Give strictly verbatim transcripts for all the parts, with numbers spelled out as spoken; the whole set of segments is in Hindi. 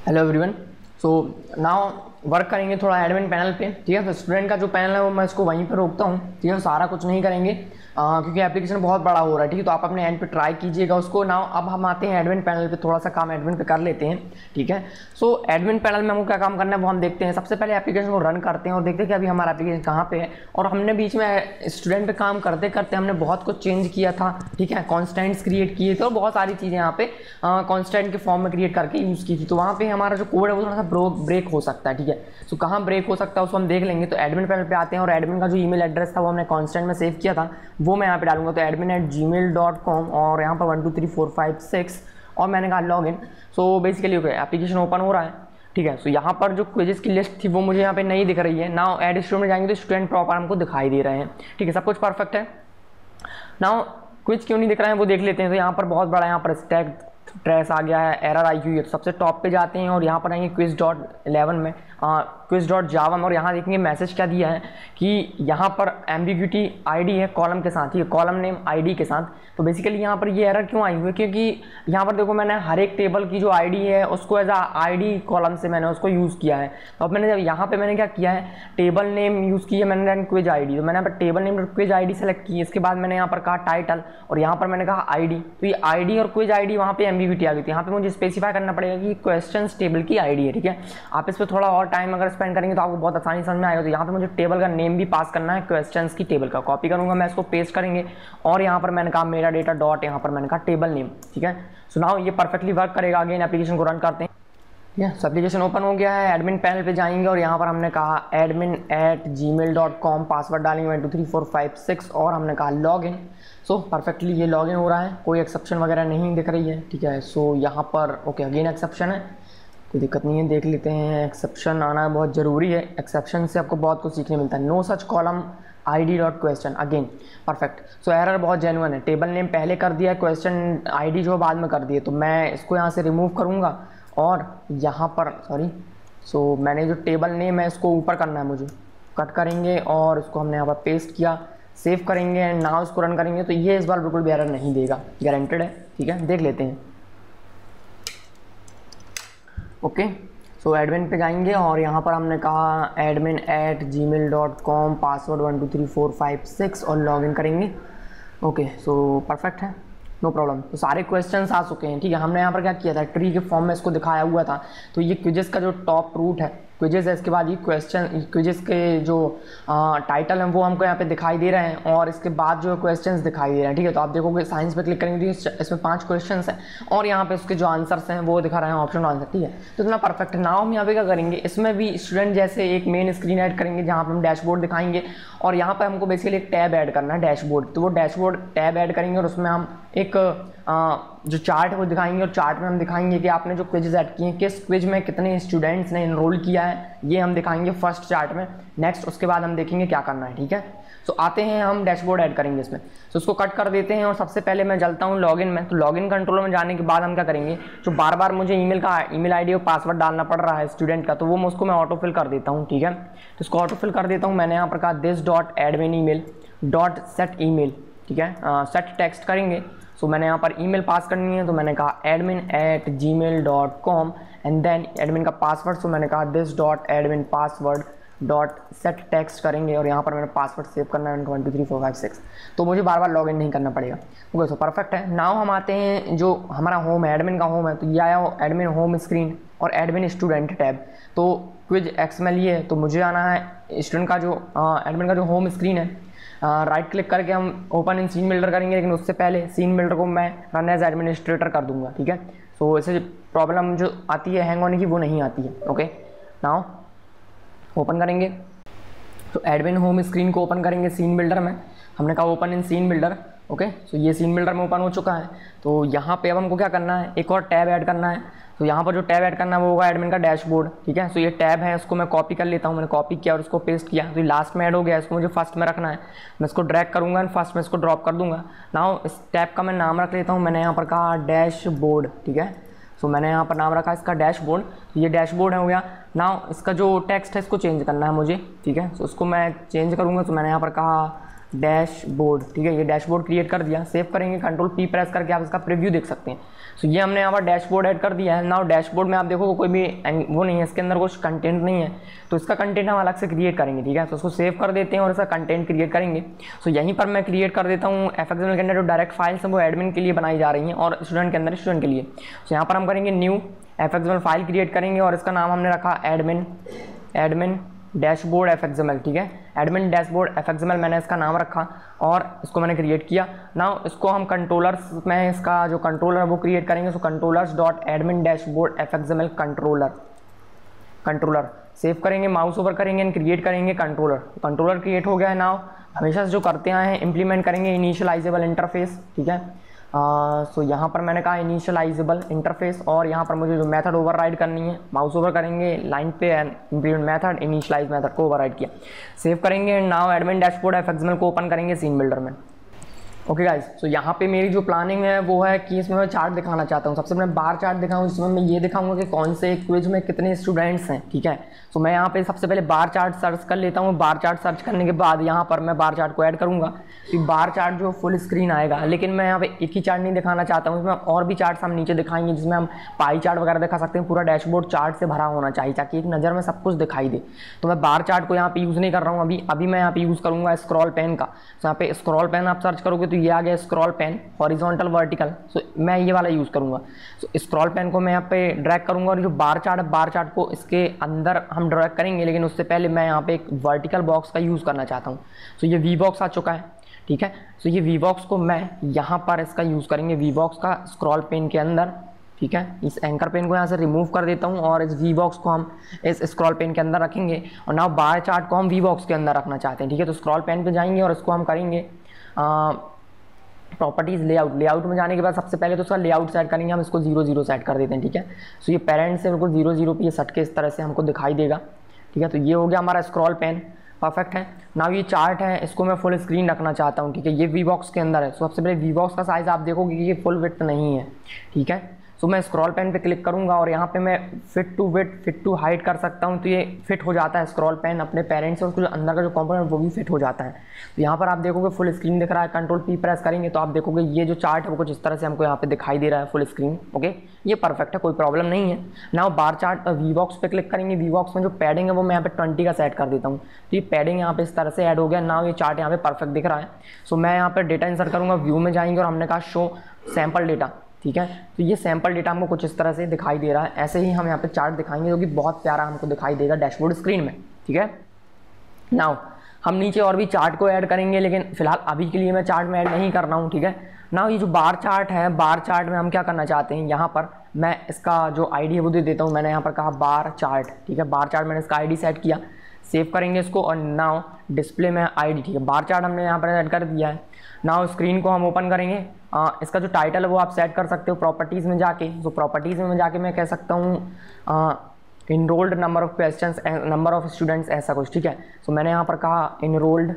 Hello everyone. So now work करेंगे थोड़ा एडमिन पैनल पे। ठीक है, तो स्टूडेंट का जो पैनल है वो मैं इसको वहीं पे रोकता हूँ। ठीक है, सारा कुछ नहीं करेंगे आ, क्योंकि एप्लीकेशन बहुत बड़ा हो रहा है। ठीक है, तो आप अपने एंड पे ट्राई कीजिएगा उसको। नाउ अब हम आते हैं एडमिन पैनल पे, थोड़ा सा काम एडमिन पे कर लेते हैं। ठीक है, सो एडमिन पैनल में हमको क्या काम करना है वो हम देखते हैं। सबसे पहले एप्लीकेशन को रन करते हैं और देखते हैं कि अभी हमारा एप्लीकेशन कहाँ पे है। और हमने बीच में स्टूडेंट पे काम करते करते हमने बहुत कुछ चेंज किया था। ठीक है, कॉन्स्टेंट्स क्रिएट किए थे और बहुत सारी चीज़ें यहाँ पे कॉन्स्टेंट के फॉर्म में क्रिएट करके यूज़ की थी। तो वहाँ पे हमारा जो कोड है वो थोड़ा सा ब्रो ब्रेक हो सकता है। ठीक है, सो कहाँ ब्रेक हो सकता है उसको हम देख लेंगे। तो एडमिन पैनल पे आते हैं और एडमिन का जो ईमेल एड्रेस था वो हमने कॉन्स्टेंट में सेव किया था, वो मैं यहाँ पे डालूंगा। तो admin at ji mail dot com और यहाँ पर one two three four five six और मैंने कहा log in. So basically okay, application open हो रहा है। ठीक है, सो यहाँ पर जो क्विजेस की लिस्ट थी वो मुझे यहाँ पे नहीं दिख रही है। नाउ एड स्टूडेंट में जाएंगे तो स्टूडेंट प्रॉपर हमको दिखाई दे रहे हैं। ठीक है, सब कुछ परफेक्ट है। नाउ क्विज क्यों नहीं दिख रहा है वो देख लेते हैं। तो यहाँ पर बहुत बड़ा यहाँ पर स्टैक ट्रेस आ गया है, एरर आई हुई है। तो सबसे टॉप पे जाते हैं और यहाँ पर आएंगे क्विज डॉट इलेवन में, क्विज डॉट जावा में, और यहाँ देखेंगे मैसेज क्या दिया है कि यहाँ पर एम्बिग्यूटी आईडी है कॉलम के साथ, ही कॉलम नेम आईडी के साथ। तो बेसिकली यहाँ पर ये एरर क्यों आई हुई है, क्योंकि यहाँ पर देखो मैंने हर एक टेबल की जो आईडी है उसको एज आ आईडी कॉलम से मैंने उसको यूज़ किया है। तो अब मैंने जब यहाँ पे मैंने क्या किया है, टेबल नेम यूज़ की है मैंने, देन क्विज आईडी। तो मैंने यहाँ पर table name quiz ID select की, इसके बाद मैंने यहाँ पर कहा टाइटल और यहाँ पर मैंने कहा आईडी। तो ये आईडी और क्विज आईडी वहाँ पे एम्बिग्यूटी आ गई थी। यहाँ पे मुझे स्पेसिफाई करना पड़ेगा कि क्वेश्चंस टेबल की आईडी है। ठीक है, आप इस पर थोड़ा और टाइम अगर स्पेंड करेंगे तो आपको बहुत आसानी समझ में आएगा। तो यहाँ पे मुझे टेबल का नेम भी पास करना है, क्वेश्चंस की टेबल का कॉपी करूंगा मैं, इसको पेस्ट करेंगे और यहाँ पर मैंने कहा मेरा डेटा डॉट, यहाँ पर मैंने कहा टेबल नेम। ठीक है, सो नाउ ये परफेक्टली वर्क करेगा। अगेन एप्लीकेशन को रन करते हैं। ठीक है, एप्लीकेशन ओपन हो गया है। एडमिन पैनल पे जाएंगे और यहाँ पर हमने कहा admin at ji mail dot com, password डालेंगे one two three four five six और हमने कहा लॉग इन। सो परफेक्टली ये लॉग इन हो रहा है, कोई एक्सेप्शन वगैरह नहीं दिख रही है। ठीक है, सो यहाँ पर ओके अगेन एक्सेप्शन है, कोई दिक्कत नहीं है, देख लेते हैं। एक्सेप्शन आना बहुत ज़रूरी है, एक्सेप्शन से आपको बहुत कुछ सीखने मिलता है। No such column ID dot question, again perfect. So error बहुत जेन्युइन है, टेबल नेम पहले कर दिया है, क्वेश्चन आईडी जो बाद में कर दिए। तो मैं इसको यहाँ से रिमूव करूँगा और यहाँ पर सॉरी सो so, मैंने जो टेबल नेम है इसको ऊपर करना है, मुझे कट करेंगे और इसको हमने यहाँ पर पेस्ट किया, सेव करेंगे एंड नाउ इसको रन करेंगे। तो ये इस बार बिल्कुल भी एरर नहीं देगा, गारंटेड है। ठीक है, देख लेते हैं। ओके, सो एडमिन पे जाएंगे और यहाँ पर हमने कहा admin at ji mail dot com, password one two three four five six और लॉग इन करेंगे। ओके, सो परफेक्ट है, नो प्रॉब्लम। तो सारे क्वेश्चंस आ चुके हैं। ठीक है, हमने यहाँ पर क्या किया था, ट्री के फॉर्म में इसको दिखाया हुआ था। तो ये क्विजेस का जो टॉप रूट है, क्विजेस है, इसके बाद ये क्वेश्चन क्विजेस के जो टाइटल हैं वो हमको यहाँ पे दिखाई दे रहे हैं और इसके बाद जो क्वेश्चंस दिखाई दे रहे हैं। ठीक है, तो आप देखोगे साइंस पे क्लिक करेंगे तो इसमें पांच क्वेश्चंस हैं और यहाँ पे उसके जो आंसर्स हैं वो दिखा रहे हैं, ऑप्शन आंसर। ठीक है, तो इतना परफेक्ट है। नाउ हम यहाँ पे क्या करेंगे, इसमें भी स्टूडेंट जैसे एक मेन स्क्रीन ऐड करेंगे जहाँ पर हम डैशबोर्ड दिखाएंगे और यहाँ पर हमको बेसिकली एक टैब ऐड करना है, डैशबोर्ड। तो वो डैशबोर्ड टैब ऐड करेंगे और उसमें हम एक आ, जो चार्ट है वो दिखाएंगे और चार्ट में हम दिखाएंगे कि आपने जो क्विजेज ऐड किए हैं किस क्विज में कितने स्टूडेंट्स ने इनरोल किया है, ये हम दिखाएंगे फर्स्ट चार्ट में। नेक्स्ट उसके बाद हम देखेंगे क्या करना है। ठीक है, सो आते हैं हम डैशबोर्ड ऐड करेंगे इसमें। सो उसको कट कर देते हैं और सबसे पहले मैं चलता हूँ लॉगिन में। तो लॉगिन कंट्रोलर में जाने के बाद हम क्या करेंगे, जो बार बार मुझे ईमेल का ईमेल आईडी और पासवर्ड डालना पड़ रहा है स्टूडेंट का, तो वो उसको मैं ऑटो फिल कर देता हूँ। ठीक है, तो इसको ऑटो फिल कर देता हूँ। मैंने यहाँ पर कहा this dot admin email dot set email. ठीक है, सेट टेक्स्ट करेंगे। सो so, मैंने यहाँ पर ईमेल पास करनी है, तो मैंने कहा admin at ji mail dot com and then admin का पासवर्ड। सो मैंने कहा this dot admin password dot set text करेंगे और यहाँ पर मैंने पासवर्ड सेव करना है one two three four five six. तो मुझे बार बार लॉगिन नहीं करना पड़ेगा। ओके, सो परफेक्ट है। नाउ हम आते हैं जो हमारा होम है, एडमिन का होम है। तो ये आया एडमिन होम स्क्रीन और एडमिन स्टूडेंट टैब। तो क्विज एक्सएमएल ये है, तो मुझे आना है स्टूडेंट का जो एडमिन का जो होम स्क्रीन है, राइट uh, क्लिक करके हम ओपन इन सीन बिल्डर करेंगे, लेकिन उससे पहले सीन बिल्डर को मैं रन एज एडमिनिस्ट्रेटर कर दूंगा। ठीक है, सो so, ऐसे प्रॉब्लम जो आती है हैंग होने की वो नहीं आती है। ओके, नाउ ओपन करेंगे तो एडमिन होम स्क्रीन को ओपन करेंगे सीन बिल्डर में। हमने कहा open in scene builder. Okay, so ये सीन बिल्डर में ओपन हो चुका है। तो यहाँ पे अब हमको क्या करना है, एक और टैब ऐड करना है। तो यहाँ पर जो टैब ऐड करना है वो होगा एडमिन का डैशबोर्ड। ठीक है, सो ये टैब है, इसको मैं कॉपी कर लेता हूँ। मैंने कॉपी किया और इसको पेस्ट किया, तो ये लास्ट में ऐड हो गया, इसको मुझे फर्स्ट में रखना है। मैं इसको ड्रैग करूँगा एंड फर्स्ट में इसको ड्रॉप कर दूंगा। नाउ इस टैब का मैं नाम रख लेता हूँ, मैंने यहाँ पर कहा डैशबोर्ड। ठीक है, सो मैंने यहाँ पर नाम रखा इसका डैशबोर्ड। तो ये डैशबोर्ड है हो गया। नाउ इसका जो टेक्स्ट है इसको चेंज करना है मुझे। ठीक है, सो उसको मैं चेंज करूँगा। तो मैंने यहाँ पर कहा डैशबोर्ड, ठीक है, ये डैशबोर्ड क्रिएट कर दिया। सेव करेंगे, कंट्रोल पी प्रेस करके आप इसका प्रीव्यू देख सकते हैं। सो ये हमने यहाँ पर डैशबोर्ड ऐड कर दिया है। नाउ डैशबोर्ड में आप देखो कोई भी वो नहीं है, इसके अंदर कुछ कंटेंट नहीं है, तो इसका कंटेंट हम अलग से क्रिएट करेंगे, ठीक है। तो उसको सेव कर देते हैं और इसका कंटेंट क्रिएट करेंगे। सो यहीं पर मैं क्रिएट कर देता हूँ एफएक्सएमएल के अंदर जो डायरेक्ट फाइल्स हैं वो एडमिन के लिए बनाई जा रही हैं और स्टूडेंट के अंदर स्टूडेंट के लिए। सो यहाँ पर हम करेंगे न्यू एफएक्सएमएल फाइल क्रिएट करेंगे और इसका नाम हमने रखा एडमिन एडमिन डैशबोर्ड एफएक्सएमएल, ठीक है, एडमिन डैशबोर्ड एफएक्सएमएल मैंने इसका नाम रखा और इसको मैंने क्रिएट किया। नाउ इसको हम कंट्रोलर्स में इसका जो कंट्रोलर वो क्रिएट करेंगे। So controllers dot admin dashboard FXML controller controller save करेंगे, माउस ओवर करेंगे एंड क्रिएट करेंगे कंट्रोलर। कंट्रोलर क्रिएट हो गया है। नाउ हमेशा से जो करते आए हैं इम्प्लीमेंट करेंगे इनिशियलाइजेबल इंटरफेस, ठीक है। सो uh, यहाँ पर मैंने कहा इनिशियलाइजेबल इंटरफेस और यहाँ पर मुझे जो मेथड ओवरराइड करनी है, माउस ओवर करेंगे लाइन पे and implement method initialize method को ओवरराइड किया। सेव करेंगे and now admin dashboard FXML को ओपन करेंगे सीन बिल्डर में। ओके गाइस, सो यहाँ पे मेरी जो प्लानिंग है वो है कि इसमें मैं चार्ट दिखाना चाहता हूँ। सबसे पहले बार चार्ट दिखाऊँ जिसमें मैं ये दिखाऊंगा कि कौन से क्विज में कितने स्टूडेंट्स हैं, ठीक है। सो मैं यहाँ पे सबसे पहले बार चार्ट सर्च कर लेता हूँ। बार चार्ट सर्च करने के बाद यहाँ पर मैं बार चार्ट को ऐड करूँगा, तो बार चार्ट जो फुल स्क्रीन आएगा। लेकिन मैं यहाँ पे एक ही चार्ट नहीं दिखाना चाहता हूँ, इसमें और भी चार्ट्स हम नीचे दिखाएंगे जिसमें हम पाई चार्ट वगैरह दिखा सकते हैं। पूरा डैशबोर्ड चार्ट से भरा होना चाहिए ताकि एक नज़र में सब कुछ दिखाई दे। तो मैं बार चार्ट को यहाँ पे यूज़ नहीं कर रहा हूँ अभी अभी मैं यहाँ पे यूज़ करूँगा स्क्रॉल पेन का। तो यहाँ पे स्क्रॉल पेन आप सर्च करोगे तो ये आ गया scroll pane horizontal vertical. So मैं ये वाला यूज़ करूँगा। सो स्क्रॉल पेन को मैं यहाँ पे ड्रैग करूँगा और जो बार चार्ट है बार चार्ट को इसके अंदर हम ड्रैग करेंगे। लेकिन उससे पहले मैं यहाँ पे एक वर्टिकल बॉक्स का यूज़ करना चाहता हूँ। सो ये वी बॉक्स आ चुका है, ठीक है। सो ये वी बॉक्स को मैं यहाँ पर इसका यूज़ करेंगे वी बॉक्स का स्क्रॉल पेन के अंदर, ठीक है। इस एंकर पेन को यहाँ से रिमूव कर देता हूँ और इस वी बॉक्स को हम इस स्क्रॉल पेन के अंदर रखेंगे और नाउ बार चार्ट को हम वी बॉक्स के अंदर रखना चाहते हैं, ठीक है। तो स्क्रॉल पेन पे जाएंगे और इसको हम करेंगे प्रॉपर्टीज़ लेआउट। लेआउट में जाने के बाद सबसे पहले तो उसका लेआउट सेट करेंगे, हम इसको जीरो जीरो सेट कर देते हैं, ठीक है। सो ये पेरेंट से बिल्कुल जीरो जीरो पे ये सट के इस तरह से हमको दिखाई देगा, ठीक है। तो ये हो गया हमारा स्क्रॉल पेन, परफेक्ट है। नाउ ये चार्ट है, इसको मैं फुल स्क्रीन रखना चाहता हूँ, ठीक है। ये वी बॉक्स के अंदर है। सो सबसे पहले वी बॉक्स का साइज़ आप देखोगे कि ये फुल विड्थ नहीं है, ठीक है। सो मैं स्क्रॉल पेन पे क्लिक करूँगा और यहाँ पे मैं fit to width fit to height कर सकता हूँ। तो ये फिट हो जाता है स्क्रॉल पेन अपने पेरेंट्स से, उसको जो अंदर का जो कंपोनेंट वो भी फिट हो जाता है। तो यहाँ पर आप देखोगे फुल स्क्रीन दिख रहा है। कंट्रोल पी प्रेस करेंगे तो आप देखोगे ये जो चार्ट है वो कुछ इस तरह से हमको यहाँ पे दिखाई दे रहा है फुल स्क्रीन, ओके। ये परफेक्ट है, कोई प्रॉब्लम नहीं है। Now bar chart V box पे क्लिक करेंगे। वी बॉक्स में जो पैडिंग है वो मैं यहाँ पे ट्वेंटी का सेट कर देता हूँ। तो ये पैडिंग यहाँ पे इस तरह से ऐड हो गया। नाउ ये चार्ट यहाँ पे परफेक्ट दिख रहा है। सो मैं यहाँ पे डेटा इंसर्ट करूँगा, व्यू में जाएंगे और हमने कहा शो सैम्पल डेटा, ठीक है। तो ये सैम्पल डेटा हमको कुछ इस तरह से दिखाई दे रहा है। ऐसे ही हम यहाँ पे चार्ट दिखाएंगे जो कि बहुत प्यारा हमको दिखाई देगा डैशबोर्ड स्क्रीन में, ठीक है। नाउ हम नीचे और भी चार्ट को ऐड करेंगे, लेकिन फिलहाल अभी के लिए मैं चार्ट में ऐड नहीं कर रहा हूँ, ठीक है। नाउ ये जो बार चार्ट है, बार चार्ट में हम क्या करना चाहते हैं, यहाँ पर मैं इसका जो आई डी है वो दे देता हूँ। मैंने यहाँ पर कहा बार चार्ट, ठीक है। बार चार्ट मैंने इसका आई डी सेट किया, सेव करेंगे इसको और नाउ डिस्प्ले में आई डी, ठीक है। बार चार्ट हमने यहाँ पर ऐड कर दिया है। नाउ स्क्रीन को हम ओपन करेंगे। आ, इसका जो टाइटल है वो आप सेट कर सकते हो प्रॉपर्टीज़ में जाके। तो प्रॉपर्टीज़ में जाके मैं कह सकता हूँ enrolled number of questions number of students, ऐसा कुछ, ठीक है। सो मैंने यहाँ पर कहा enrolled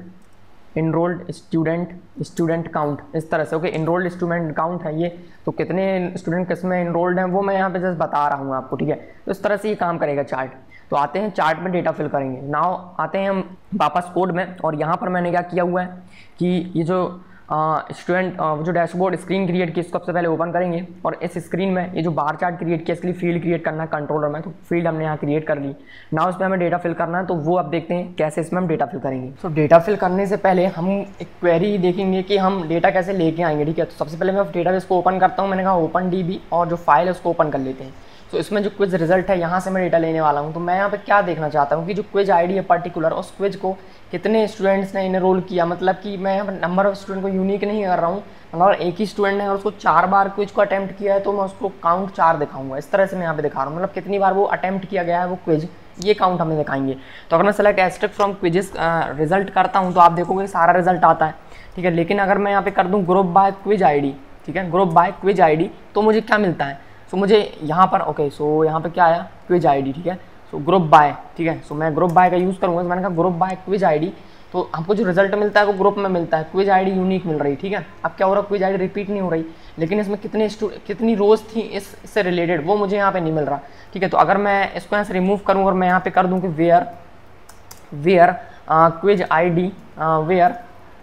enrolled student student count, इस तरह से, ओके। इनरोल्ड स्टूडेंट काउंट है ये, तो कितने स्टूडेंट किस में इनरोल्ड हैं वो मैं यहाँ पे जस्ट बता रहा हूँ आपको, ठीक है। तो इस तरह से ये काम करेगा चार्ट। तो आते हैं चार्ट में डेटा फिल करेंगे। नाउ आते हैं हम वापस कोड में और यहाँ पर मैंने क्या किया हुआ है कि ये जो स्टूडेंट uh, जो डैशबोर्ड स्क्रीन क्रिएट की इसको सबसे पहले ओपन करेंगे और इस स्क्रीन में ये जो बार चार्ट क्रिएट किया इसके लिए फील्ड क्रिएट करना है कंट्रोलर में। तो फील्ड हमने यहाँ क्रिएट कर ली। नाउ इसमें हमें डेटा फिल करना है, तो वो अब देखते हैं कैसे इसमें हम डेटा फिल करेंगे। तो डेटा फिल करने से पहले हम एक क्वेरी देखेंगे कि हम डेटा कैसे लेके आएंगे, ठीक है। तो सबसे पहले मैं डेटाबेस को ओपन करता हूँ। मैंने कहा ओपन डी बी और जो फाइल है उसको ओपन कर लेते हैं। तो इसमें जो क्विज रिजल्ट है यहाँ से मैं डेटा लेने वाला हूँ। तो मैं यहाँ पे क्या देखना चाहता हूँ कि जो क्विज आईडी है पर्टिकुलर, उस क्विज को कितने स्टूडेंट्स ने इनरोल किया। मतलब कि मैं यहाँ पर नंबर ऑफ स्टूडेंट को यूनिक नहीं कर रहा हूँ। अगर एक ही स्टूडेंट है और उसको चार बार क्विज को अटैम्प्ट किया है तो मैं उसको काउंट चार दिखाऊंगा। इस तरह से मैं यहाँ पे दिखा रहा हूँ, मतलब कितनी बार वो अटैम्प्ट किया गया है वो क्विज, ये काउंट हमें दिखाएंगे। तो अगर मैं select asterisk from quizzes result करता हूँ तो आप देखोगे सारा रिजल्ट आता है, ठीक है। लेकिन अगर मैं यहाँ पे कर दूँ ग्रुप बाय क्विज आईडी, ठीक है, ग्रुप बाय क्विज आईडी, तो मुझे क्या मिलता है। सो मुझे यहाँ पर ओके सो यहाँ पे क्या आया क्विज आईडी, ठीक है। सो ग्रुप बाय, ठीक है। सो मैं ग्रुप बाय का यूज़ करूँगा। तो मैंने कहा ग्रुप बाय क्विज आईडी, तो हमको जो रिजल्ट मिलता है वो ग्रुप में मिलता है, क्विज आईडी यूनिक मिल रही, ठीक है। अब क्या हो रहा है, क्विज आईडी रिपीट नहीं हो रही, लेकिन इसमें कितने कितनी रोज थी इस इससे रिलेटेड वो मुझे यहाँ पे नहीं मिल रहा, ठीक है। तो अगर मैं इसको यहाँ से रिमूव करूँ और मैं यहाँ पे कर दूँ कि where where quiz ID where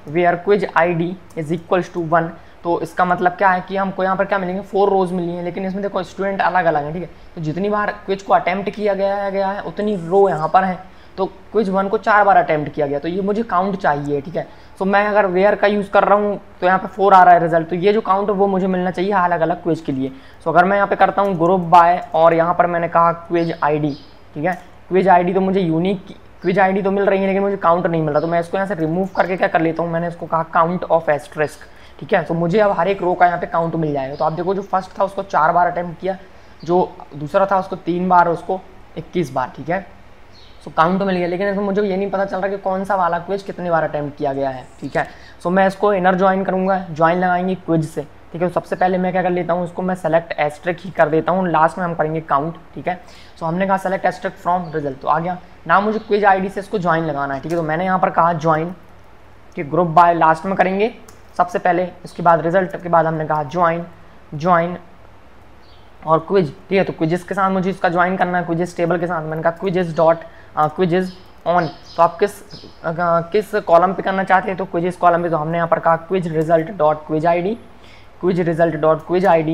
where quiz I D is equals to one, तो इसका मतलब क्या है कि हमको यहाँ पर क्या मिलेंगे, फोर रोज मिली हैं, लेकिन इसमें देखो स्टूडेंट अलग अलग हैं, ठीक है। तो जितनी बार क्विज को अटेम्प्ट किया गया है गया है उतनी रो यहाँ पर है, तो क्विज वन को चार बार अटेम्प्ट किया गया, तो ये मुझे काउंट चाहिए, ठीक है। तो मैं अगर वेयर का यूज़ कर रहा हूँ तो यहाँ पे फोर आ रहा है रिजल्ट, तो ये जो काउंट है वो मुझे मिलना चाहिए अलग अलग क्विज के लिए। सो अगर मैं यहाँ पे करता हूँ ग्रुप बाय और यहाँ पर मैंने कहा क्विज आईडी, ठीक है। क्विज आईडी तो मुझे यूनिक क्विज आईडी तो मिल रही है लेकिन मुझे काउंट नहीं मिल रहा, तो मैं इसको यहाँ से रिमूव करके क्या कर लेता हूँ, मैंने इसको कहा काउंट ऑफ एस्ट्रिस्क, ठीक है। तो मुझे अब हर एक रो का यहाँ पे काउंट मिल जाएगा। तो आप देखो जो फर्स्ट था उसको चार बार अटेम्प्ट किया, जो दूसरा था उसको तीन बार, उसको इक्कीस बार, ठीक है। सो काउंट तो मिल गया, लेकिन इसमें मुझे ये नहीं पता चल रहा कि कौन सा वाला क्विज कितनी बार अटेम्प्ट किया गया है, ठीक है। सो मैं इसको इनर ज्वाइन करूँगा, ज्वाइन लगाएंगे क्विज से, ठीक है। तो सबसे पहले मैं क्या कर लेता हूँ, उसको मैं सेलेक्ट एस्ट्रिक ही कर देता हूँ, लास्ट में हम करेंगे काउंट, ठीक है। सो हमने कहा सेलेक्ट एस्ट्रिक फ्रॉम रिजल्ट, तो आ गया ना, मुझे क्विज आईडी से इसको ज्वाइन लगाना है, ठीक है। तो मैंने यहाँ पर कहा ज्वाइन, कि ग्रुप बाय लास्ट में करेंगे सबसे पहले, इसके बाद रिजल्ट के बाद हमने कहा ज्वाइन ज्वाइन और क्विज, ठीक है। तो क्विजेस के साथ मुझे इसका ज्वाइन करना है, क्विजेस टेबल के साथ मैंने कहा क्विजेस डॉट क्विजेस ऑन, तो आप किस आ, किस कॉलम पे करना चाहते हैं, तो क्विजेस कॉलम पे, तो हमने यहाँ पर कहा quiz result dot quiz I D, quiz result dot quiz I D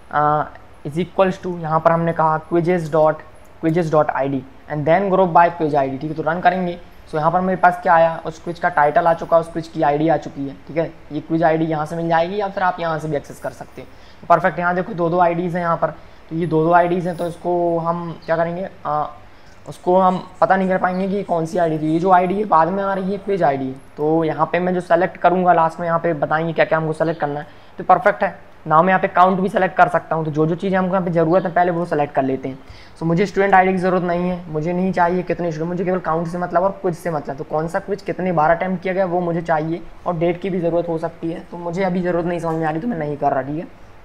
is equals to, यहाँ पर हमने कहा quizzes dot quizzes dot I D and then group by quiz I D, ठीक है। तो रन करेंगे। सो यहाँ पर मेरे पास क्या आया, उस क्विज का टाइटल आ चुका है, उस क्विज की आईडी आ चुकी है, ठीक है। ये क्विज आईडी यहाँ से मिल जाएगी या फिर आप यहाँ से भी एक्सेस कर सकते हैं। तो परफेक्ट, यहाँ देखो दो दो आईडीज़ हैं यहाँ पर, तो ये दो दो आईडीज़ हैं, तो इसको हम क्या करेंगे, आ, उसको हम पता नहीं कर पाएंगे कि कौन सी आईडी थी। ये जो आईडी है बाद में आ रही है क्विज आईडी, तो यहाँ पे मैं जो सेलेक्ट करूँगा लास्ट में, यहाँ पे बताएंगे क्या क्या हमको सेलेक्ट करना है, तो परफेक्ट है ना। मैं यहाँ पे काउंट भी सेलेक्ट कर सकता हूँ, तो जो जो चीज़ें हमको यहाँ पे ज़रूरत है पहले वो सेलेक्ट कर लेते हैं। सो मुझे स्टूडेंट आईडी की ज़रूरत नहीं है, मुझे नहीं चाहिए कितने स्टूडेंट, मुझे केवल काउंट से मतलब और क्विज से मतलब, तो कौन सा क्विज कितने बार अटैम्प्ट किया गया वो मुझे चाहिए, और डेट की भी ज़रूरत हो सकती है, तो मुझे अभी ज़रूरत नहीं समझ में आ रही, तो मैं नहीं कर रहा, ठीक है।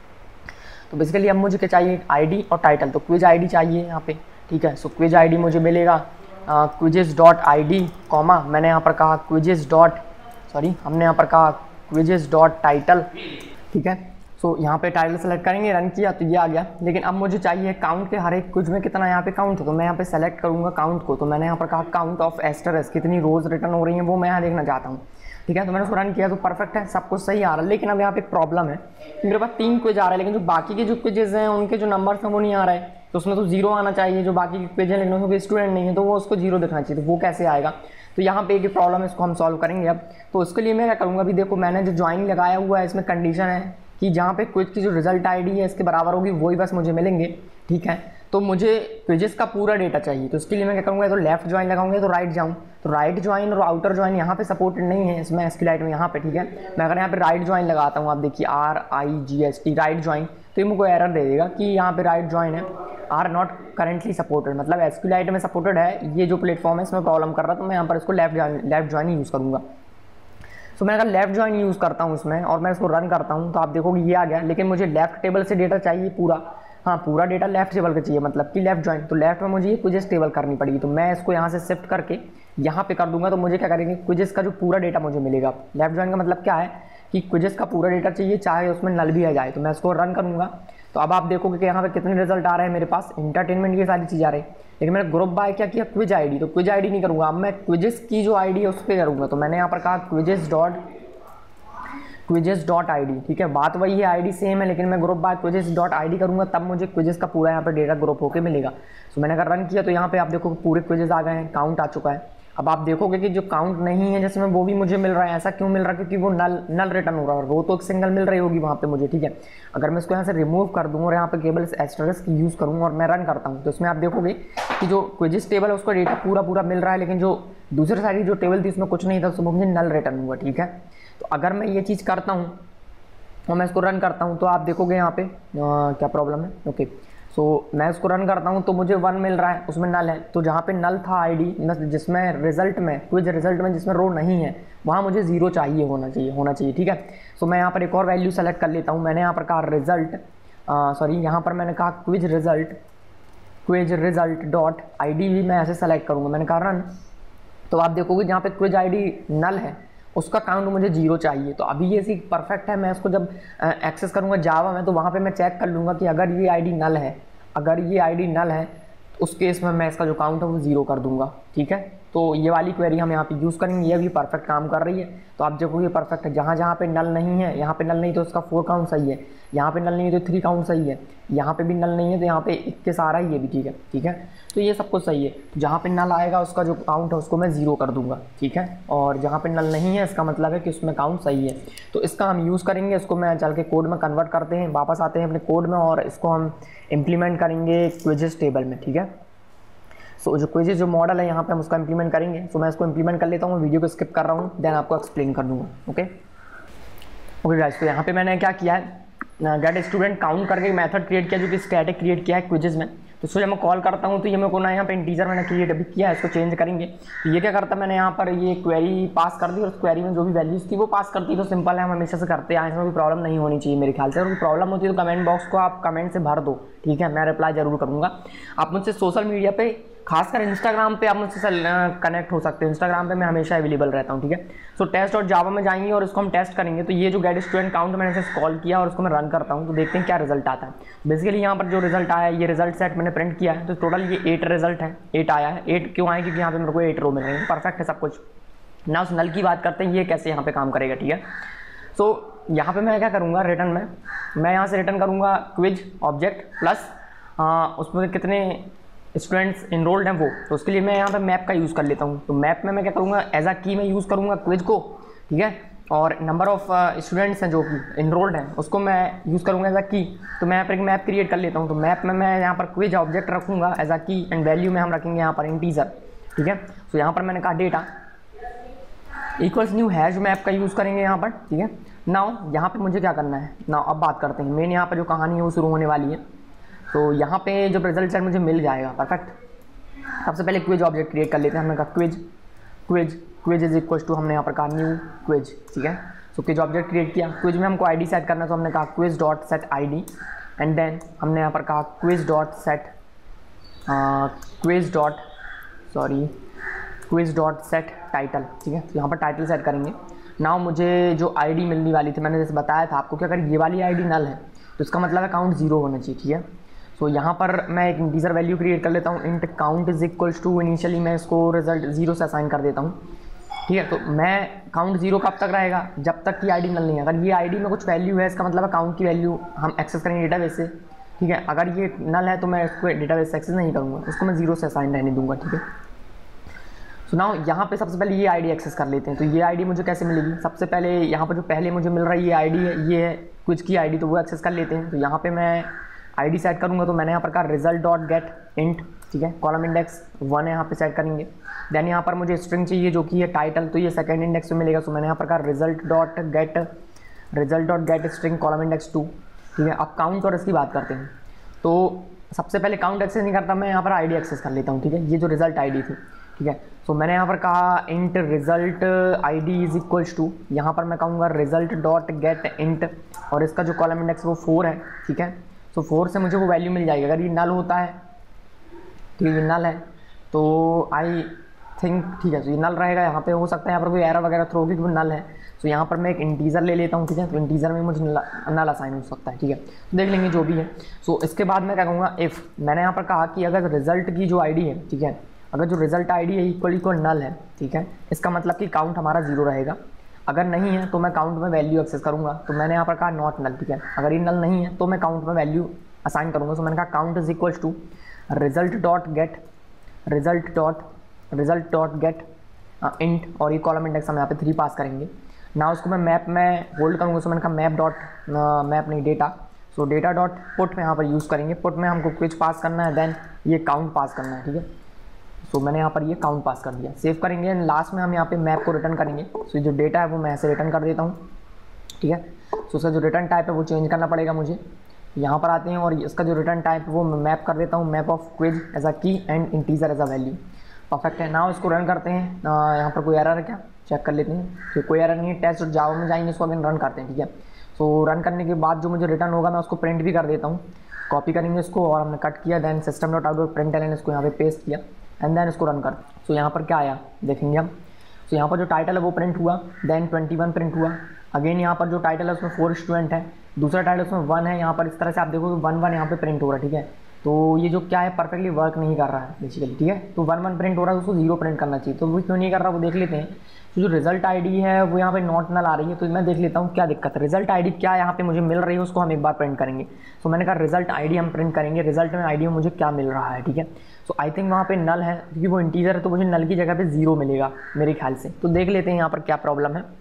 तो बेसिकली अब मुझे क्या चाहिए, आईडी और टाइटल, तो क्विज आईडी चाहिए यहाँ पे, ठीक है। सो क्विज आईडी मुझे मिलेगा quizzes dot I D comma, मैंने यहाँ पर कहा क्विजेस डॉट सॉरी हमने यहाँ पर कहा क्विजेस डॉट टाइटल, ठीक है। सो यहाँ पे टाइटल सेलेक्ट करेंगे, रन किया तो ये आ गया। लेकिन अब मुझे चाहिए काउंट के हर एक क्विज में कितना यहाँ पे काउंट हो, तो मैं यहाँ पे सेलेक्ट करूँगा काउंट को, तो मैंने यहाँ पर कहा काउंट ऑफ एस्टरस, कितनी रोज रिटर्न हो रही है वो मैं यहाँ देखना चाहता हूँ, ठीक है। तो मैंने उसको रन किया तो परफेक्ट है, सब कुछ सही आ रहा है। लेकिन अब यहाँ पे एक प्रॉब्लम है, मेरे पास तीन क्विज आ रहे हैं, लेकिन जो बाकी के जो क्विजेज हैं उनके जो नंबर्स हैं वो नहीं आ रहा है, तो उसमें तो जीरो आना चाहिए, जो बाकी के क्विज हैं लेकिन उसमें स्टूडेंट नहीं है तो वो उसको जीरो दिखना चाहिए, तो वो कैसे आएगा। तो यहाँ पे एक प्रॉब्लम है, इसको हम सॉल्व करेंगे अब। तो उसके लिए मैं क्या करूँगा, अभी देखो मैंने जो ज्वाइन लगाया हुआ है इसमें कंडीशन है कि जहाँ पे क्विज की जो रिजल्ट आईडी है इसके बराबर होगी वही बस मुझे मिलेंगे, ठीक है। तो मुझे क्विजेस का पूरा डेटा चाहिए, तो इसके लिए मैं क्या करूँगा, तो लेफ्ट ज्वाइन लगाऊंगा तो राइट जाऊँ, तो राइट ज्वाइन और आउटर ज्वाइन यहाँ पे सपोर्टेड नहीं है इसमें एसक्यूएलाइट में, यहाँ पे, ठीक है। मैं अगर यहाँ पे राइट ज्वाइन लगाता हूँ, आप देखिए R I G S T right join, तो ये मुझको एरर दे देगा कि यहाँ पे राइट ज्वाइन है, आर नॉट करेंटली सपोर्टेड, मतलब एसक्यूएलाइट में सपोर्टेड है, ये जो प्लेटफॉर्म है इसमें प्रॉब्लम कर रहा है, तो मैं यहाँ पर इसको लेफ्ट लेफ्ट ज्वाइन यूज़ करूँगा। सो मैं अगर लेफ्ट ज्वाइन यूज़ करता हूँ इसमें और मैं इसको रन करता हूँ तो आप देखोगे ये आ गया, लेकिन मुझे लेफ्ट टेबल से डेटा चाहिए पूरा, हाँ पूरा डेटा लेफ्ट टेबल का चाहिए, मतलब कि लेफ्ट ज्वाइन, तो लेफ्ट में मुझे ये क्विजेस टेबल करनी पड़ेगी, तो मैं इसको यहाँ से शिफ्ट करके यहाँ पे कर दूंगा, तो मुझे क्या करेंगे, क्विजेस का जो पूरा डेटा मुझे मिलेगा। लेफ्ट ज्वाइन का मतलब क्या है कि क्विजेस का पूरा डेटा चाहिए, चाहे उसमें नल भी आ जाए, तो मैं इसको रन करूँगा। तो अब आप देखोगे कि यहाँ पे कितने रिजल्ट आ रहे हैं मेरे पास, इंटरटेनमेंट की सारी चीज़ आ रही है, लेकिन मैंने ग्रुप बाय क्या किया, क्विज आईडी, तो क्विज आईडी नहीं करूँगा, अब मैं क्विजेस की जो आईडी है उस पर करूँगा। तो मैंने यहाँ पर कहा quizzes dot quizzes dot I D, ठीक है, बात वही है, आईडी सेम है, लेकिन मैं group by quizzes dot I D करूँगा तब मुझे क्विजेस का पूरा यहाँ पे डेटा ग्रुप होकर मिलेगा। सो मैंने अगर रन किया तो यहाँ पे आप देखो पूरे क्विजेस आ गए हैं, काउंट आ चुका है। अब आप देखोगे कि जो काउंट नहीं है जिसमें वो भी मुझे मिल रहा है, ऐसा क्यों मिल रहा है, क्योंकि वो नल नल रिटर्न हो रहा है, वो तो एक सिंगल मिल रही होगी वहाँ पे मुझे, ठीक है। अगर मैं इसको यहाँ से रिमूव कर दूँ और यहाँ पे केवल एस्टरिस्क की यूज़ करूँ और मैं रन करता हूँ, तो इसमें आप देखोगे कि जो क्विजेस टेबल है उसका डेटा पूरा पूरा मिल रहा है, लेकिन जो दूसरी सारी जो टेबल थी उसमें कुछ नहीं था, उसमें मुझे नल रिटर्न हुआ, ठीक है। तो अगर मैं ये चीज़ करता हूँ और मैं इसको रन करता हूँ तो आप देखोगे यहाँ पे आ, क्या प्रॉब्लम है, ओके। सो so, मैं इसको रन करता हूँ तो मुझे वन मिल रहा है, उसमें नल है, तो जहाँ पे नल था आईडी जिसमें रिजल्ट में क्विज रिजल्ट में जिसमें रो नहीं है वहाँ मुझे जीरो चाहिए होना चाहिए होना चाहिए ठीक है। सो so, मैं यहाँ पर एक और वैल्यू सेलेक्ट कर लेता हूँ, मैंने यहाँ पर कहा रिजल्ट सॉरी यहाँ पर मैंने कहा quiz result quiz result dot I D भी मैं ऐसे सेलेक्ट करूँगा, मैंने कहा रन। तो आप देखोगे जहाँ पे क्विज आई डी नल है उसका काउंट मुझे जीरो चाहिए, तो अभी ये सी परफेक्ट है। मैं इसको जब एक्सेस करूँगा जावा में तो वहाँ पे मैं चेक कर लूँगा कि अगर ये आईडी नल है, अगर ये आईडी नल है तो उस केस में मैं इसका जो काउंट है वो ज़ीरो कर दूंगा, ठीक है। तो ये वाली क्वेरी हम यहाँ पे यूज़ करेंगे, ये भी परफेक्ट काम कर रही है। तो आप देखो ये परफेक्ट है, जहाँ जहाँ पे नल नहीं है, यहाँ पे नल नहीं तो इसका फोर काउंट सही है, यहाँ पे नल नहीं है तो थ्री काउंट सही है, यहाँ पे भी नल नहीं है तो यहाँ पे इक्कीस आ रहा है, ये भी ठीक है, ठीक है। तो ये सब कुछ सही है। तो जहाँ पे नल आएगा उसका जो काउंट है उसको मैं ज़ीरो कर दूंगा, ठीक है। और जहाँ पे नल नहीं है इसका मतलब है कि उसमें काउंट सही है। तो इसका हम यूज़ करेंगे, इसको मैं चल के कोड में कन्वर्ट करते हैं, वापस आते हैं अपने कोड में और इसको हम इम्प्लीमेंट करेंगे क्विजेस टेबल में, ठीक है। सो so, जो क्विजेस जो मॉडल है यहाँ पे हम उसका इंप्लीमेंट करेंगे। सो so, मैं इसको इंप्लीमेंट कर लेता हूँ, वीडियो को स्किप कर रहा हूँ, देन आपको एक्सप्लेन कर दूँगा, ओके ओके गाइस। तो यहाँ पे मैंने क्या किया है, गेट स्टूडेंट काउंट करके मेथड क्रिएट किया जो कि स्टैटिक क्रिएट किया है क्विजेस में। तो इसको जब मैं कॉल करता हूँ तो ये मेरे को ना यहाँ पे इंटीजर मैंने क्रिएट अभी किया है, इसको चेंज करेंगे। तो ये क्या करता है, मैंने यहाँ पर ये क्वेरी पास कर दी और उस क्वेरी में जो भी वैल्यूज़ थी वो पास करती। तो सिंपल है, हम हमेशा से करते हैं, इसमें कोई प्रॉब्लम नहीं होनी चाहिए मेरे ख्याल से। अगर कोई प्रॉब्लम होती है तो कमेंट बॉक्स को आप कमेंट से भर दो, ठीक है, मैं रिप्लाई जरूर करूँगा। आप मुझसे सोशल मीडिया पे, खासकर इंस्टाग्राम पे आप मुझसे कनेक्ट हो सकते हो, इंस्टाग्राम पे मैं हमेशा अवेलेबल रहता हूँ, ठीक है। सो टेस्ट और जावा में जाएंगे और इसको हम टेस्ट करेंगे। तो ये जो गेट स्टूडेंट काउंट मैंने इसे कॉल किया और उसको मैं रन करता हूँ, तो देखते हैं क्या रिजल्ट आता है। बेसिकली यहाँ पर जो रिजल्ट आया है, ये रिजल्ट सेट मैंने प्रिंट किया है, तो टोटल ये एट रिजल्ट है, एट आया है। एट क्यों आए, क्योंकि यहाँ पे मेरे को एट रो मिल रही है, परफेक्ट है सब कुछ ना। उस नल की बात करते हैं, ये कैसे यहाँ पे काम करेगा, ठीक है। सो so, यहाँ पे मैं क्या करूँगा, रिटर्न में मैं यहाँ से रिटर्न करूँगा क्विज ऑब्जेक्ट प्लस उसमें कितने स्टूडेंट्स इनरोल्ड हैं वो। तो उसके लिए मैं यहाँ पे मैप का यूज़ कर लेता हूँ। तो मैप में मैं क्या करूँगा, एज अ की मैं यूज़ करूँगा क्विज को, ठीक है। और नंबर ऑफ स्टूडेंट्स हैं जो कि इनरोल्ड हैं उसको मैं यूज़ करूँगा एज अ की। तो मैं यहाँ पर एक मैप क्रिएट कर लेता हूँ। तो मैप में मैं यहाँ पर क्विज ऑब्जेक्ट रखूँगा as a key and value में हम रखेंगे यहाँ पर इंटीजर, ठीक है। तो यहाँ पर मैंने कहा data equals new hash map का यूज़ करेंगे यहाँ पर, ठीक है। नाउ यहाँ पे मुझे क्या करना है, नाउ अब बात करते हैं मेन यहाँ पर जो कहानी है वो शुरू होने वाली है। तो यहाँ पे जब रिजल्ट सेट मुझे मिल जाएगा, परफेक्ट। सबसे पहले क्विज ऑब्जेक्ट क्रिएट कर लेते हैं। हमने कहा quiz quiz quiz is equal to, हमने यहाँ पर कहा न्यू क्विज, ठीक है। सो क्विज ऑब्जेक्ट क्रिएट किया, क्विज में हमको आईडी सेट करना है, तो हमने कहा quiz dot set ID and then हमने यहाँ पर कहा quiz dot set quiz dot sorry quiz dot set title, ठीक है। तो यहाँ पर टाइटल सेट करेंगे। नाउ मुझे जो आईडी मिलने वाली थी, मैंने जैसे बताया था आपको कि अगर ये वाली आईडी नल है तो इसका मतलब है काउंट जीरो होना चाहिए, ठीक है। सो so, यहाँ पर मैं एक इंटीजर वैल्यू क्रिएट कर लेता हूँ, int count is equals to, initially मैं इसको रिजल्ट जीरो से असाइन कर देता हूँ, ठीक है। तो मैं काउंट जीरो कब तक रहेगा, जब तक कि आईडी नल नहीं है। अगर ये आईडी में कुछ वैल्यू है इसका मतलब है काउंट की वैल्यू हम एक्सेस करेंगे डेटाबेस से, ठीक है। अगर ये नल है तो मैं इसको डेटाबेस से एक्सेस नहीं करूँगा, उसको मैं जीरो से असाइन रहने दूंगा, ठीक है। सो नाउ यहाँ पे सबसे पहले ये आईडी एक्सेस कर लेते हैं। तो ये आईडी मुझे कैसे मिलेगी, सबसे पहले यहाँ पर जो पहले मुझे मिल रहा है ये आईडी है, ये है क्विज की आईडी, तो वो एक्सेस कर लेते हैं। तो यहाँ पे मैं आईडी सेट करूँगा, तो मैंने यहाँ पर कहा रिजल्ट डॉट गेट इंट, ठीक है। कॉलम इंडेक्स वन है, यहाँ पे सेट करेंगे। देन यहाँ पर मुझे स्ट्रिंग चाहिए जो कि है टाइटल, तो ये सेकंड इंडेक्स में मिलेगा। तो मैंने यहाँ पर कहा result dot get result dot get string column index two, ठीक है। अब काउंट और इसकी बात करते हैं। तो सबसे पहले काउंट एक्सेस नहीं करता, मैं यहाँ पर आईडी एक्सेस कर लेता हूँ, ठीक है। ये जो रिजल्ट आईडी थी, ठीक है। सो so, मैंने यहाँ पर कहा int result ID is equals to, यहाँ पर मैं कहूँगा रिजल्ट डॉट गेट इंट और इसका जो कॉलम इंडेक्स वो फोर है, ठीक है। सो so, फोर से मुझे वो वैल्यू मिल जाएगी। अगर ये नल होता है, ठीक है, ये नल है तो आई थिंक, ठीक है, तो ये नल रहेगा। यहाँ पे हो सकता है यहाँ पर कोई एरर वगैरह थ्रो होगी कि वो नल है। तो यहाँ पर मैं एक इंटीजर ले लेता हूँ, ठीक है। तो इंटीजर में मुझे नल असाइन हो सकता है, ठीक है। तो देख लेंगे जो भी है। सो so, इसके बाद मैं क्या कहूँगा, इफ़ मैंने यहाँ पर कहा कि अगर रिजल्ट की जो आईडी है, ठीक है, अगर जो रिजल्ट आईडी है इक्वल इक्वल नल है, ठीक है, इसका मतलब कि काउंट हमारा जीरो रहेगा। अगर नहीं है तो मैं काउंट में वैल्यू एक्सेस करूँगा। तो मैंने यहाँ पर कहा नॉट नल, ठीक है। अगर ये नल नहीं है तो मैं काउंट में वैल्यू असाइन करूँगा। तो मैंने कहा count is equals to result dot get result dot result dot get int और ये कॉलम इंडेक्स हम यहाँ पे थ्री पास करेंगे। ना उसको मैं मैप में होल्ड करूँगा। तो मैंने कहा मैप डॉट मैप नहीं data, so data dot put में यहाँ पर यूज़ करेंगे। पुट में हमको क्विज पास करना है, देन ये काउंट पास करना है, ठीक है। सो so, मैंने यहाँ पर ये काउंट पास कर दिया, सेव करेंगे एंड लास्ट में हम यहाँ पे मैप को रिटर्न करेंगे। सो so, जो डेटा है वो मैं ऐसे रिटर्न कर देता हूँ, ठीक है। सो so, उसका जो रिटर्न टाइप है वो चेंज करना पड़ेगा मुझे। यहाँ पर आते हैं और इसका जो रिटर्न टाइप है वो मैं मैप कर देता हूँ, map of quiz as a key and integer as a value. Perfect है। नाउ इसको रन करते हैं। यहाँ पर कोई एरर है क्या, चेक कर लेते हैं। तो कोई एरर नहीं है। टेस्ट और जावा में जाएंगे, इसको अगेन रन करते हैं, ठीक है। सो रन करने के बाद जो मुझे रिटर्न होगा मैं उसको प्रिंट भी कर देता हूँ। कॉपी करेंगे इसको और हमने कट किया, then system dot out dot print L इसको यहाँ पे पेस्ट किया एंड देन इसको रन कर। सो यहाँ पर क्या आया देखेंगे हम। सो यहाँ पर जो टाइटल है वो प्रिंट हुआ, देन ट्वेंटी वन प्रिंट हुआ। अगेन यहाँ पर जो टाइटल है उसमें फोर स्टूडेंट है, दूसरा टाइटल उसमें वन है। यहाँ पर इस तरह से आप देखो वन वन यहाँ पे प्रिंट हो रहा है, ठीक है। तो ये जो क्या है परफेक्टली वर्क नहीं कर रहा है बेसिकली, ठीक है। तो वन वन प्रिंट हो रहा है, उसको जीरो प्रिंट करना चाहिए, तो वो क्यों नहीं कर रहा वो देख लेते हैं। तो जो रिजल्ट आईडी है वो यहाँ पे नॉट नल आ रही है, तो मैं देख लेता हूँ क्या दिक्कत है। रिजल्ट आईडी क्या यहाँ पे मुझे मिल रही है उसको हम एक बार प्रिंट करेंगे। तो मैंने कहा रिजल्ट आईडी हम प्रिंट करेंगे, रिजल्ट में आईडी में मुझे क्या मिल रहा है, ठीक है। सो आई थिंक वहाँ पे नल है, क्योंकि वो इंटीजर है तो मुझे नल की जगह पे जीरो मिलेगा मेरे ख्याल से। तो देख लेते हैं यहाँ पर क्या प्रॉब्लम है।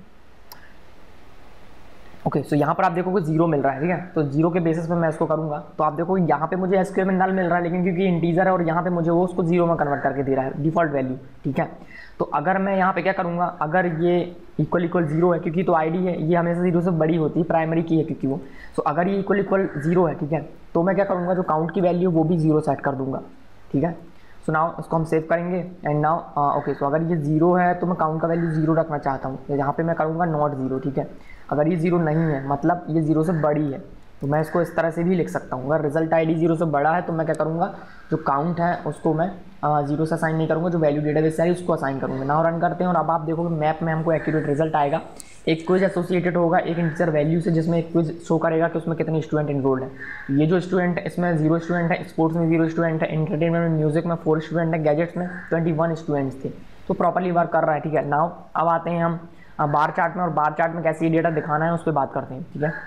ओके okay, सो so यहाँ पर आप देखोगे जीरो मिल रहा है, ठीक है। तो जीरो के बेसिस पे मैं इसको करूँगा, तो आप देखो यहाँ पे मुझे एसक्यूएल में नल मिल रहा है, लेकिन क्योंकि इंटीजर है और यहाँ पे मुझे वो उसको जीरो में कन्वर्ट करके दे रहा है डिफॉल्ट वैल्यू, ठीक है। तो अगर मैं यहाँ पे क्या करूँगा, अगर ये इक्वल इक्वल जीरो है, क्योंकि तो आईडी है ये हमेशा जीरो से बड़ी होती है, प्राइमरी की है क्योंकि वो। तो अगर ये इक्वल इक्वल जीरो है, ठीक है, तो मैं क्या करूँगा, जो काउंट की वैल्यू वो भी जीरो सेट कर दूंगा, ठीक है। सो नाउ इसको हम सेव करेंगे एंड नाउ ओके। सो अगर ये जीरो है तो मैं काउंट का वैल्यू जीरो रखना चाहता हूँ, तो यहाँ पे मैं करूँगा नॉट जीरो, ठीक है। अगर ये जीरो नहीं है मतलब ये जीरो से बड़ी है, तो मैं इसको इस तरह से भी लिख सकता हूँ। अगर रिजल्ट आईडी जीरो से बड़ा है तो मैं क्या करूँगा, जो काउंट है उसको मैं जीरो से असाइन नहीं करूँगा, जो वैल्यू डेटाबेस से आई उसको असाइन करूँगा। नाउ रन करते हैं और अब आप देखोगे मैप में हमको एक्यूरेट रिजल्ट आएगा। एक क्विज एसोसिएटेड होगा एक इंटीजर वैल्यू से, जिसमें एक क्विज शो करेगा कि उसमें कितने स्टूडेंट इनरोल्ड है। ये जो स्टूडेंट है इसमें जीरो स्टूडेंट है, स्पोर्ट्स में जीरो स्टूडेंट है, एंटरटेनमेंट में म्यूजिक में फोर स्टूडेंट है, गैजेट्स में ट्वेंटी वन स्टूडेंट्स थे। तो प्रॉपर्ली वर्क कर रहा है, ठीक है। नाउ अब आते हैं हम बार चार्ट में, और बार चार्ट में कैसे ये डेटा दिखाना है उस पर बात करते हैं, ठीक है।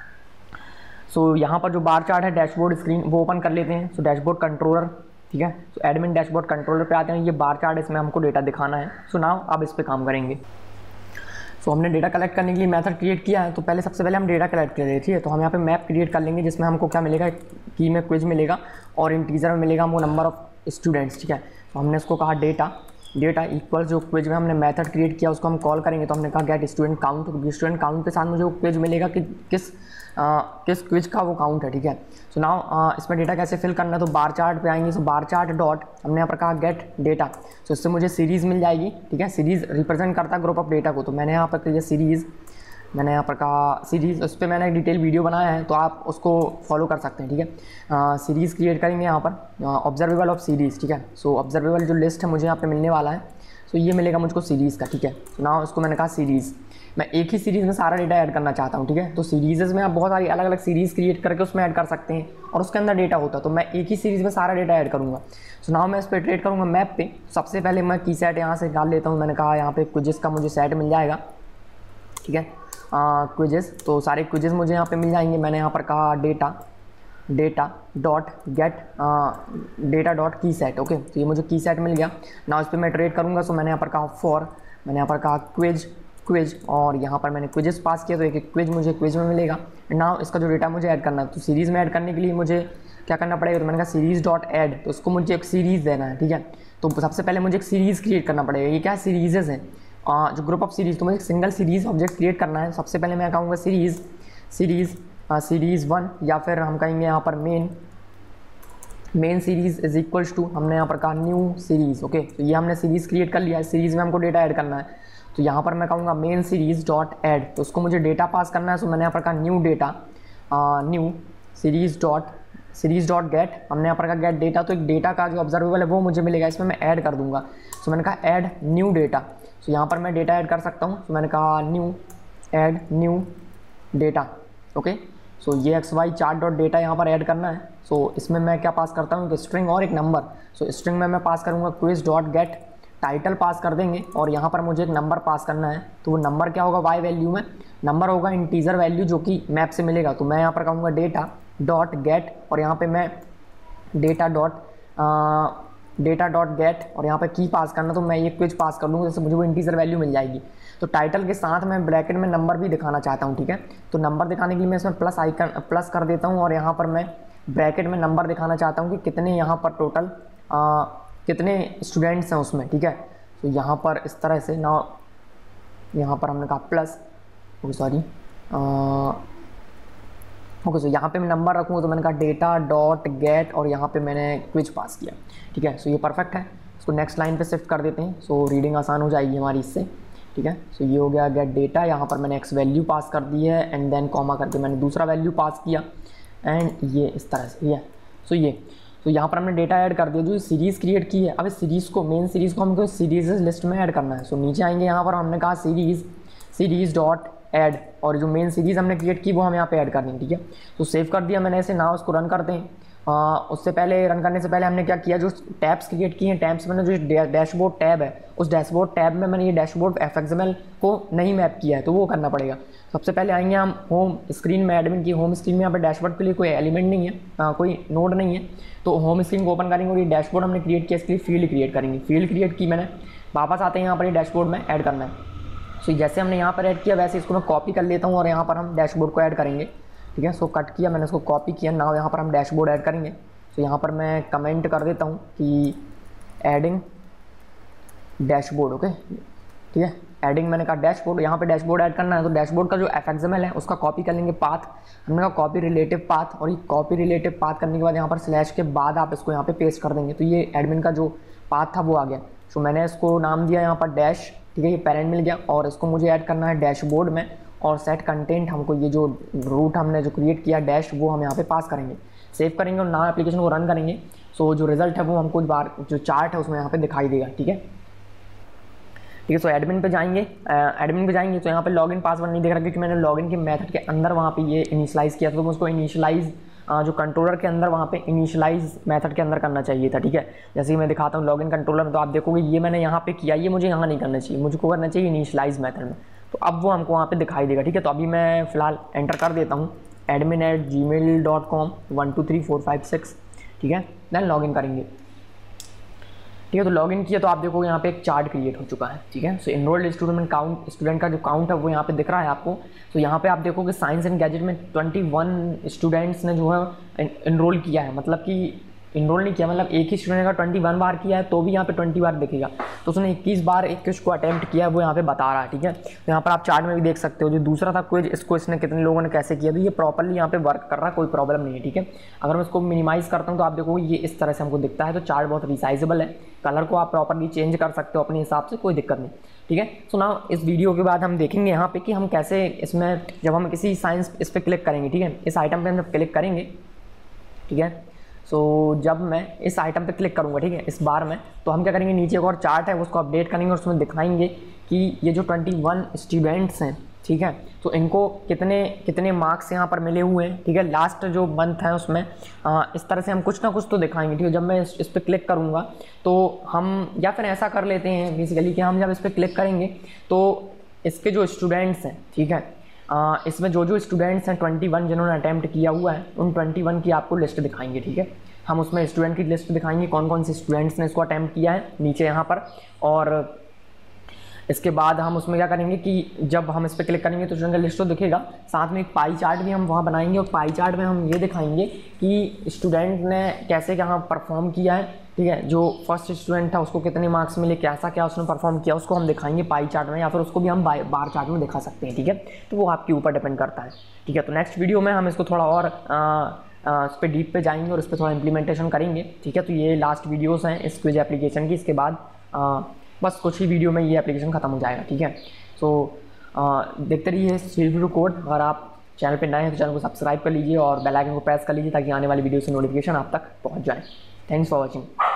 सो so, यहाँ पर जो बार चार्ट है डैशबोर्ड स्क्रीन वो ओपन कर लेते हैं। सो डैशबोर्ड कंट्रोलर, ठीक है। सो एडमिन डैशबोर्ड कंट्रोलर पे आते हैं, ये बार चार्ट इसमें हमको डेटा दिखाना है। सो so, नाउ अब इस पर काम करेंगे। सो so, हमने डेटा कलेक्ट करने के लिए मेथड क्रिएट किया है, तो पहले सबसे पहले हम डेटा कलेक्ट कर रहे हैं, ठीक है। तो हम यहाँ पे मैप क्रिएट कर लेंगे, जिसमें हमको क्या मिलेगा, की में क्विज मिलेगा और इंटीजर में मिलेगा वो नंबर ऑफ स्टूडेंट्स, ठीक है। तो हमने इसको कहा डेटा डेटा इक्वल जो क्विज में हमने मेथड क्रिएट किया उसको हम कॉल करेंगे। तो हमने कहा गेट स्टूडेंट काउंट, तो स्टूडेंट काउंट के साथ मुझे वो क्विज मिलेगा कि किस आ, किस क्विज का वो काउंट है, ठीक है। सो नाउ इसमें डेटा कैसे फिल करना है, तो बार चार्ट पे आएंगे। सो बार चार्ट डॉट हमने यहाँ पर कहा गेट डेटा, सो इससे मुझे सीरीज़ मिल जाएगी, ठीक है। सीरीज़ रिप्रेजेंट करता है ग्रुप ऑफ डेटा को, तो मैंने यहाँ पर किया सीरीज़, मैंने यहाँ पर कहा सीरीज़, उस पर मैंने एक डिटेल वीडियो बनाया है तो आप उसको फॉलो कर सकते हैं, ठीक है। सीरीज़ क्रिएट करेंगे यहाँ पर ऑब्जर्वेबल ऑफ सीरीज़, ठीक है। सो ऑब्जर्वेबल जो लिस्ट है मुझे यहाँ पे मिलने वाला है, सो ये मिलेगा मुझको सीरीज़ का, ठीक है। सो नाउ उसको मैंने कहा सीरीज़, मैं एक ही सीरीज़ में सारा डेटा ऐड करना चाहता हूँ, ठीक है। तो सीरीज़ में आप बहुत सारी अलग अलग सीरीज़ क्रिएट करके उसमें ऐड कर सकते हैं और उसके अंदर डेटा होता है, तो मैं एक ही सीरीज़ में सारा डेटा ऐड करूँगा। सो नाउ मैं इस पर इटरेट करूँगा मैप पे। सबसे पहले मैं की सेट यहाँ से निकाल लेता हूँ, मैंने कहा यहाँ पे क्विजेस का मुझे सेट मिल जाएगा, ठीक है। क्विजेस, तो सारे क्विजेस मुझे यहाँ पे मिल जाएंगे। मैंने यहाँ पर कहा data data dot get data dot key set, okay. तो ये मुझे की सेट मिल गया। ना उस पर मैं इटरेट करूँगा। सो मैंने यहाँ पर कहा फॉर, मैंने यहाँ पर कहा क्विज क्विज और यहाँ पर मैंने क्विजेस पास किया, तो एक एक क्विज मुझे क्विज में मिलेगा। नाउ इसका जो डेटा मुझे ऐड करना है, तो सीरीज़ में ऐड करने के लिए मुझे क्या करना पड़ेगा, तो मैंने कहा सीरीज़ डॉट ऐड, तो उसको मुझे एक सीरीज़ देना है, ठीक है। तो सबसे पहले मुझे एक सीरीज़ क्रिएट करना पड़ेगा। ये क्या सीरीज़ हैं, जो ग्रुप ऑफ सीरीज़, तो मुझे एक सिंगल सीरीज़ ऑब्जेक्ट क्रिएट करना है। सबसे पहले मैं कहूँगा सीरीज़ सीरीज़ सीरीज़ वन, या फिर हम कहेंगे यहाँ पर main main series is equals to, हमने यहाँ पर कहा न्यू सीरीज़, ओके। तो ये हमने सीरीज़ क्रिएट कर लिया है, सीरीज़ में हमको डेटा ऐड करना है। तो यहाँ पर मैं कहूँगा मेन सीरीज़ डॉट ऐड, तो उसको मुझे डेटा पास करना है। सो मैंने यहाँ पर कहा new data new series dot series dot get, हमने यहाँ पर कहा गेट डेटा, तो एक डेटा का जो ऑब्जर्वेबल है वो मुझे मिलेगा, इसमें मैं ऐड कर दूँगा। सो मैंने कहा ऐड न्यू डेटा, सो यहाँ पर मैं डेटा ऐड कर सकता हूँ। सो मैंने कहा new add new data, okay. So ये X Y chart dot data यहाँ पर ऐड करना है। सो so, इसमें मैं क्या पास करता हूँ, तो स्ट्रिंग और एक नंबर। सो so, स्ट्रिंग में मैं पास करूँगा quiz dot get title pass कर देंगे, और यहाँ पर मुझे एक नंबर पास करना है। तो वो नंबर क्या होगा, वाई वैल्यू में नंबर होगा इंटीजर वैल्यू जो कि मैप से मिलेगा। तो मैं यहाँ पर कहूँगा डेटा डॉट गेट, और यहाँ पे मैं data dot data dot get, और यहाँ पे की पास करना, तो मैं ये क्विज पास कर दूँगा, जैसे मुझे वो इंटीजर वैल्यू मिल जाएगी। तो टाइटल के साथ मैं ब्रैकेट में नंबर भी दिखाना चाहता हूँ, ठीक है। तो नंबर दिखाने के लिए मैं इसमें प्लस आइकन प्लस कर देता हूँ, और यहाँ पर मैं ब्रैकेट में नंबर दिखाना चाहता हूँ कि कितने यहाँ पर टोटल आ, कितने स्टूडेंट्स हैं उसमें, ठीक है। तो यहाँ पर इस तरह से ना, यहाँ पर हमने कहा plus, okay sorry okay. So यहाँ पे मैं नंबर रखूँगा, तो मैंने कहा डेटा डॉट गेट, और यहाँ पे मैंने क्विज पास किया, ठीक है। सो ये परफेक्ट है। इसको नेक्स्ट लाइन पे शिफ्ट कर देते हैं, सो रीडिंग आसान हो जाएगी हमारी इससे, ठीक है। सो ये हो गया गेट डेटा, यहाँ पर मैंने एक्स वैल्यू पास कर दी है, एंड देन कॉमा करके मैंने दूसरा वैल्यू पास किया, एंड ये इस तरह से, ये सो ये तो यहाँ पर हमने डेटा ऐड कर दिया, जो सीरीज़ क्रिएट की है। अब इस सीरीज़ को, मेन सीरीज़ को हमको सीरीज लिस्ट में ऐड करना है। सो नीचे आएंगे, यहाँ पर हमने कहा सीरीज़ सीरीज़ डॉट ऐड, और जो मेन सीरीज़ हमने क्रिएट की वो हम यहाँ पे ऐड करनी है, ठीक है। तो सेव कर दिया मैंने ऐसे। ना उसको रन करते हैं, आ, उससे पहले रन करने से पहले हमने क्या किया, जो टैब्स क्रिएट किए हैं, टैब्स मैंने जो डैशबोर्ड टैब है उस डैशबोर्ड टैब में मैंने ये dashboard F X M L को नहीं मैप किया है, तो वो करना पड़ेगा। सबसे पहले आएंगे हम होम स्क्रीन में, एडमिन की होम स्क्रीन में। यहाँ पर डैशबोर्ड के लिए कोई एलिमेंट नहीं है, आ, कोई नोड नहीं है, तो होम स्क्रीन को ओपन करेंगे और ये डैशबोर्ड हमने क्रिएट किया, इसके लिए फील्ड क्रिएट करेंगे। फील्ड क्रिएट की मैंने, वापस आते हैं यहाँ पर ये डैशबोर्ड में ऐड करना है। सो so, जैसे हमने यहाँ पर ऐड किया वैसे इसको मैं कॉपी कर लेता हूँ और यहाँ पर हम डैशबोर्ड को ऐड करेंगे। ठीक है, सो so, कट किया मैंने, इसको कॉपी किया, ना यहाँ पर हम डैशबोर्ड ऐड करेंगे। तो यहाँ पर मैं कमेंट कर देता हूँ कि एडिंग डैशबोर्ड। ओके, ठीक है, एडिंग मैंने कहा डैशबोर्ड, यहाँ पे डैशबोर्ड ऐड करना है। तो डैशबोर्ड का जो एफ एक्स एम एल है उसका कॉपी कर लेंगे पाथ, हमने कहा कॉपी रिलेटिव पाथ, और ये कॉपी रिलेटिव पाथ करने के बाद यहाँ पर स्लैश के बाद आप इसको यहाँ पे पेस्ट कर देंगे, तो ये एडमिन का जो पाथ था वो आ गया। तो मैंने इसको नाम दिया यहाँ पर डैश, ठीक है, ये पेरेंट मिल गया, और इसको मुझे ऐड करना है डैशबोर्ड में, और सेट कंटेंट हमको ये जो रूट हमने जो क्रिएट किया डैश वो हम यहाँ पे पास करेंगे, सेव करेंगे और नाउ एप्लीकेशन को रन करेंगे। सो जो रिजल्ट है वो हमको बार जो चार्ट है उसमें यहाँ पे दिखाई देगा। ठीक है, ठीक है, सो एडमिन पे जाएंगे, एडमिन पे जाएंगे तो यहाँ पे लॉगिन पासवर्ड नहीं दिख रहा क्योंकि मैंने लॉगिन के मेथड के अंदर वहाँ पे ये इनिशियलाइज़ किया था, तो उसको इनिशियलाइज जो कंट्रोलर के अंदर वहाँ पे इनिशियलाइज मेथड के अंदर करना चाहिए था। ठीक है, जैसे कि मैं दिखाता हूँ लॉगिन कंट्रोलर में, तो आप देखोगे ये मैंने यहाँ पे किया, ये मुझे यहाँ नहीं करना चाहिए, मुझको करना चाहिए इनिशियलाइज मेथड में, तो अब वो हमको वहाँ पे दिखाई देगा। ठीक है, तो अभी मैं फिलहाल एंटर कर देता हूँ admin at ji mail dot com one two three four five six. ठीक है, देन लॉगिन करेंगे। ठीक है, तो लॉगिन किया तो आप देखोगे यहाँ पे एक चार्ट क्रिएट हो चुका है। ठीक है, so enrolled student count, student का जो काउंट है वो यहाँ पे दिख रहा है आपको। तो यहाँ पे आप देखोगे साइंस एंड गैजेट में इक्कीस स्टूडेंट्स ने जो है इनरोल किया है, मतलब कि इनरोल नहीं किया, मतलब एक ही स्टूडेंट का इक्कीस बार किया है तो भी यहाँ पे बीस बार दिखेगा, तो उसने इक्कीस बार इक्कीस को अटेम्प्ट किया है वो यहाँ पे बता रहा है। ठीक है, तो यहाँ पर आप चार्ट में भी देख सकते हो, जो दूसरा था क्विज, इसको इसने कितने लोगों ने कैसे किया, तो ये प्रॉपरली यहाँ पे वर्क कर रहा है, कोई प्रॉब्लम नहीं है। ठीक है, अगर मैं इसको मिनिमाइज़ करता हूँ तो आप देखोगे ये इस तरह से हमको दिखता है, तो चार्ट बहुत रिसाइजेबल है, कलर को आप प्रॉपरली चेंज कर सकते हो अपने हिसाब से, कोई दिक्कत नहीं। ठीक है, सो ना इस वीडियो के बाद हम देखेंगे यहाँ पे कि हम कैसे इसमें, जब हम किसी साइंस इस पर क्लिक करेंगे, ठीक है, इस आइटम पे हम जब क्लिक करेंगे, ठीक है, सो so, जब मैं इस आइटम पे क्लिक करूँगा, ठीक है, इस बार में, तो हम क्या करेंगे, नीचे एक और चार्ट है उसको अपडेट करेंगे और उसमें दिखाएंगे कि ये जो इक्कीस स्टूडेंट्स हैं, ठीक है, तो इनको कितने कितने मार्क्स यहाँ पर मिले हुए हैं। ठीक है, लास्ट जो मंथ है उसमें आ, इस तरह से हम कुछ ना कुछ तो दिखाएंगे। ठीक है, जब मैं इस, इस पर क्लिक करूँगा तो हम, या फिर ऐसा कर लेते हैं बेसिकली कि हम जब इस पर क्लिक करेंगे तो इसके जो स्टूडेंट्स हैं, ठीक है, आ, इसमें जो जो स्टूडेंट्स हैं इक्कीस जिन्होंने अटैम्प्ट किया हुआ है उन इक्कीस की आपको लिस्ट दिखाएंगे। ठीक है, हम उसमें स्टूडेंट की लिस्ट दिखाएंगे, कौन कौन से स्टूडेंट्स ने इसको अटैम्प्ट किया है नीचे यहाँ पर, और इसके बाद हम उसमें क्या करेंगे कि जब हम इस पर क्लिक करेंगे तो स्टूडेंट का लिस्ट तो दिखेगा, साथ में एक पाई चार्ट भी हम वहाँ बनाएंगे और पाई चार्ट में हम ये दिखाएंगे कि स्टूडेंट ने कैसे यहाँ परफॉर्म किया है। ठीक है, जो फर्स्ट स्टूडेंट था उसको कितने मार्क्स मिले, कैसा क्या उसने परफॉर्म किया, उसको हम दिखाएंगे पाई चार्ट में, या फिर उसको भी हम बार चार्ट में दिखा सकते हैं। ठीक है, तो वो आपके ऊपर डिपेंड करता है। ठीक है, तो नेक्स्ट वीडियो में हम इसको थोड़ा और आ, आ, इस पर डीप पे जाएंगे और इस पर थोड़ा इंप्लीमेंटेशन करेंगे। ठीक है, तो ये लास्ट वीडियोस हैं इस क्विज एप्लीकेशन की, इसके बाद आ, बस कुछ ही वीडियो में ये एप्लीकेशन खत्म हो जाएगा। ठीक है, सो देखते रहिए रिव्यू कोड। अगर आप चैनल पे नए हैं तो चैनल को सब्सक्राइब कर लीजिए और बेल आइकन को प्रेस कर लीजिए ताकि आने वाली वीडियो से नोटिफिकेशन आप तक पहुंच जाए। Thanks for watching.